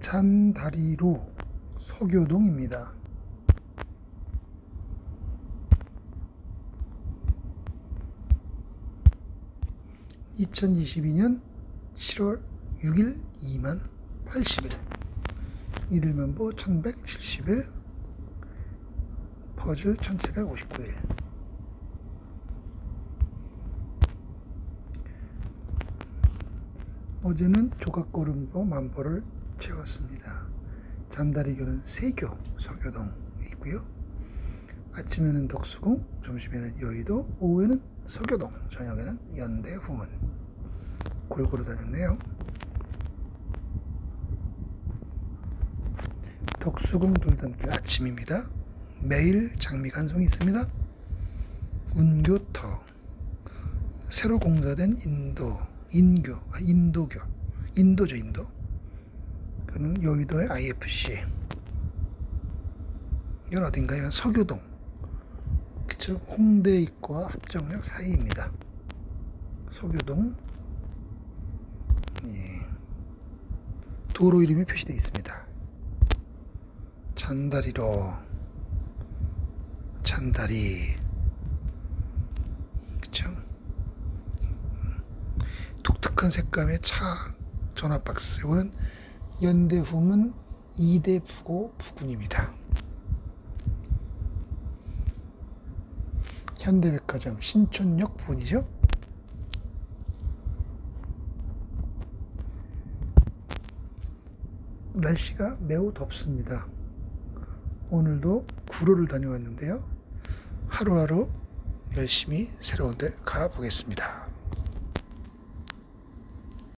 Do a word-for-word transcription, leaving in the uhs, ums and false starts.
잔다리로 서교동입니다. 이천이십이년 칠월 육일 이만 팔십일, 일일 면보 천백칠십일, 퍼즐 천칠백오십구일. 어제는 조각걸음도 만보를 채웠습니다. 잔다리교는 세교, 서교동에 있고요. 아침에는 덕수궁, 점심에는 여의도, 오후에는 서교동, 저녁에는 연대, 후문. 골고루 다녔네요. 덕수궁 돌담길 아침입니다. 매일 장미간송이 있습니다. 운교터, 새로 공사된 인도, 인교, 아, 인도교, 인도죠, 인도. 그는 여의도의 아이에프씨. 이건 어딘가요? 서교동. 그쵸? 홍대 입구와 합정역 사이입니다. 서교동. 예. 도로 이름이 표시되어 있습니다. 잔다리로, 잔다리. 그쵸? 독특한 색감의 차 전화박스. 이거는 연대 후문 이대 부고 부근입니다. 현대백화점 신촌역 부근이죠. 날씨가 매우 덥습니다. 오늘도 구로를 다녀왔는데요. 하루하루 열심히 새로운 데 가보겠습니다.